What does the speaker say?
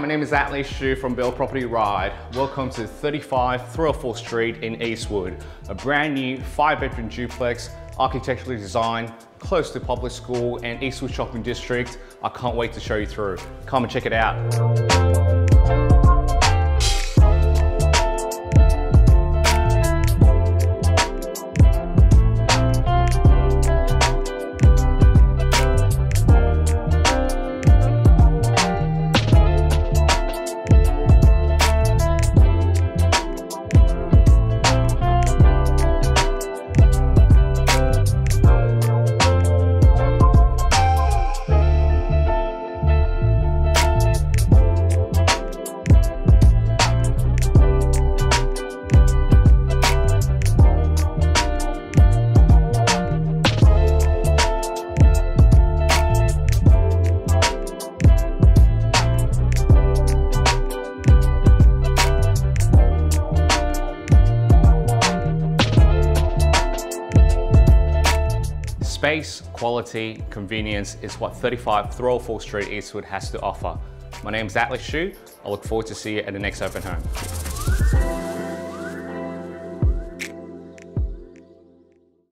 my name is Eastwood from Bell Property Ride. Welcome to 35 Threlfall Street in Eastwood. A brand new 5-bedroom duplex, architecturally designed, close to public school and Eastwood shopping district. I can't wait to show you through. Come and check it out. Space, quality, convenience is what 35 Threlfall Street Eastwood has to offer. My name's Eastwood. I look forward to see you at the next open home.